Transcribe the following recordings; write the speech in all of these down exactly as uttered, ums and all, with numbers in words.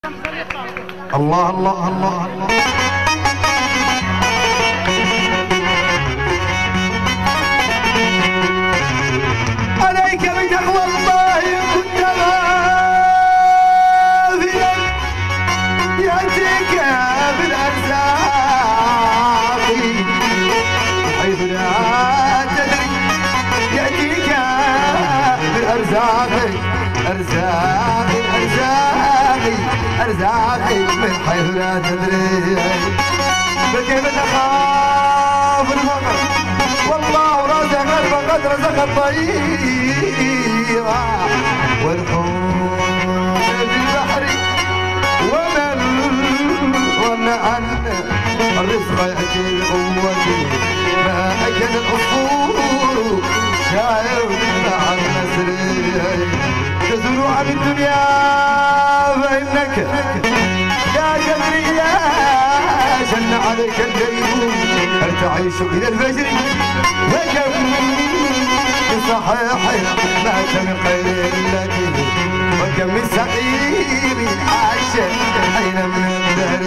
الله الله الله الله عليك بتقوى الله كنت غافلا يأتيك بالأرزاق حيث لا تدري يأتيك بالأرزاق أرزاق أرزاق أرزاق من حيث لا تدري فكيف تخاف الفقر والله رزق فقد رزق الطير والحوت بالبحر ومن ظن أن الرزق يأتي بقوته ما أجل العصفور شاعر عن نسره تزول عن الدنيا فإنك لا تدري لا جن عليك الليل هل تعيش إلى الفجر وكم من صحيح مات من خير لك وكم من سقيم عاش حين من الدهر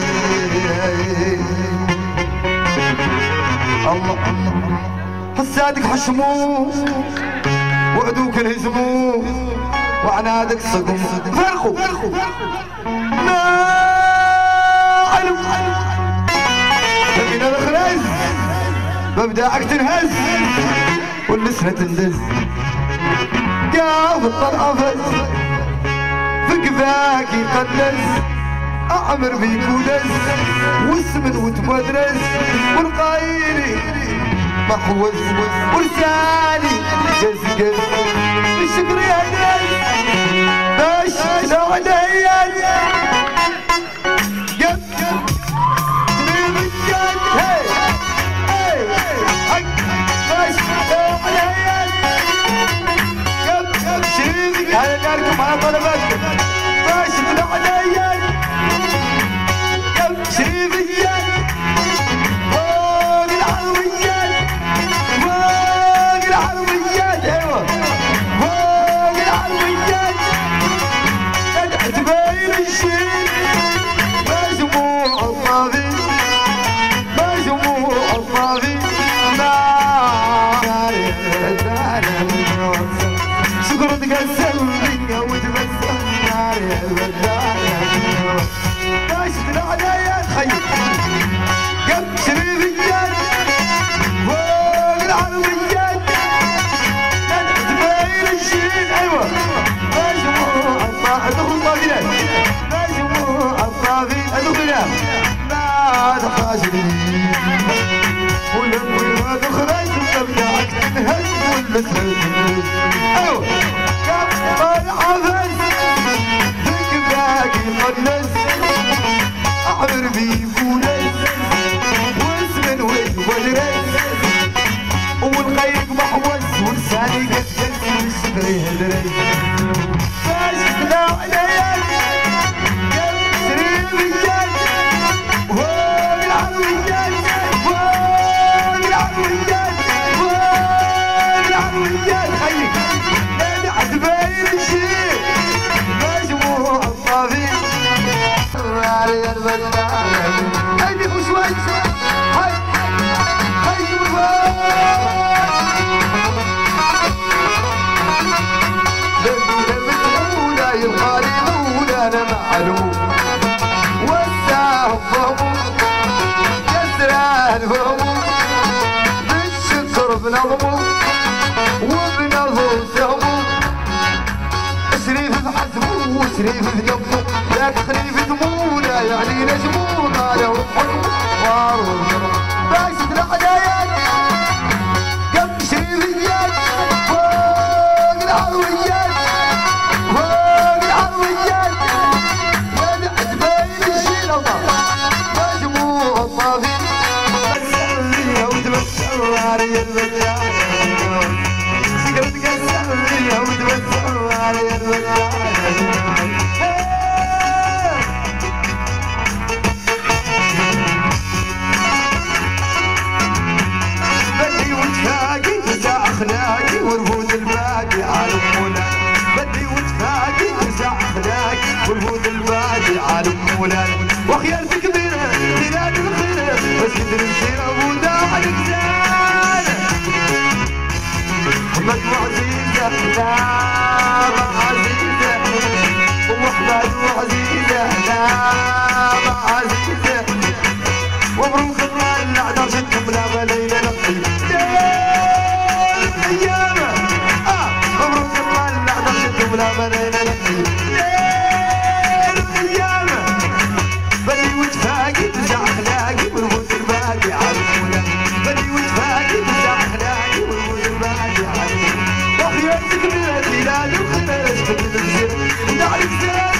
الله حسادك حشموه وعدوك انهزموه وعنادك صقم فرقوا ما علم فمن الخرز مبدأك تنهز واللسنة تندز قاف الطرف فقفاك يقلز أعمر بيك ودز واسمن وتمدرز والقايلي محوز ورسالي جز جز بالشكر يا ناس باش لو عليا يب يب بالرجال هي هي باش لو عليا يب يب شريفك هذا داركم على طلباتكم باش لو عليا يب شريفك أيوه كفر عفز ذيك باقي مقدس أعبر بيفولس واسمن وجرس والقيق محوس ولساني قسقس والشكر يهدرس باش تلاو عليا شريف الجد فوق العرويات فوق العرويات العرويات خيك نادي عتباين الشيء مجموع الطبيب علي البدان هيدي وشوي هاي هاي لبي لبتونا يغالبونا انا معلوم وساهم فهموا يسران فهموا بالشكر بنظموا وبنظر سهموا شريف بحسبوه وشريف بجنبه ذاك خريف دمونا يعني نجمونا لو حلو وارو باش الحدايات قبل شريف اليد فوق العرويات فوق العرويات وانا عتباين الشيل الله مجموع الطاغي تسلي وتبسل علي البدان بدي وتفاقي تسع اخلاقي ورفود الباقي عالمونا بدي وتفاقي تسع اخلاقي ورفود الباقي عالم مولانا وخيالتك كبيرة بلاد الخير بس كدر السيرة وداع الكزان محمد وعزيزة نعم عزيزة ومحمد وعزيزة نعم عزيزة ومبروك الله الأعداء جدكم لا بليلة لقيم أيام آه مبروك الله الأعداء جدكم لا بليلة لقيم أيام بدي وتفاقي تزع أخلاقي والموت الباقي عالمولا بدي وتفاقي تزع أخلاقي والموت الباقي عالمولا وخيارتك من البلاد الخير اشتكت الزر ودع الزر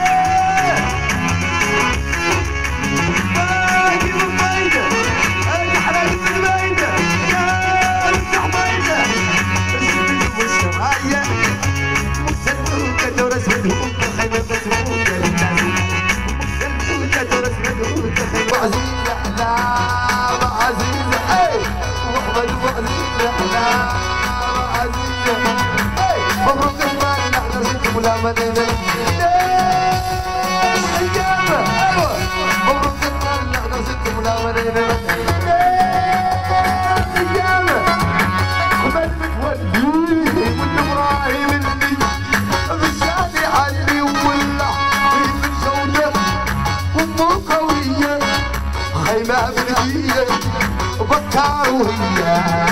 وعزيزة نعم عزيزة اي وحمد وعزيزة نعم عزيزة اي مبروك الله نحن زدتم ولا مدينة ايام ايوه مبروك الله نحن زدتم ولا مدينة ايام حمد متولي والابراهيم اللي بالشادي علي ولا من جودة وامه قوية خيمة بنية بكار وهي